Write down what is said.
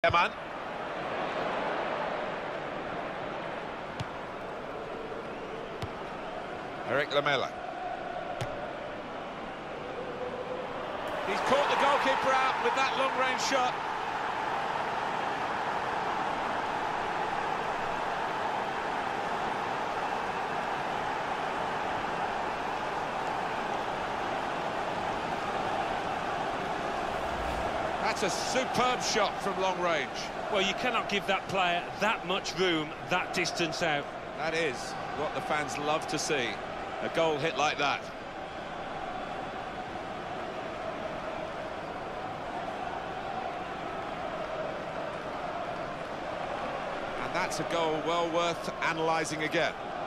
Coman. Eric Lamela. He's caught the goalkeeper out with that long-range shot. That's a superb shot from long range. Well, you cannot give that player that much room, that distance out. That is what the fans love to see, a goal hit like that. And that's a goal well worth analysing again.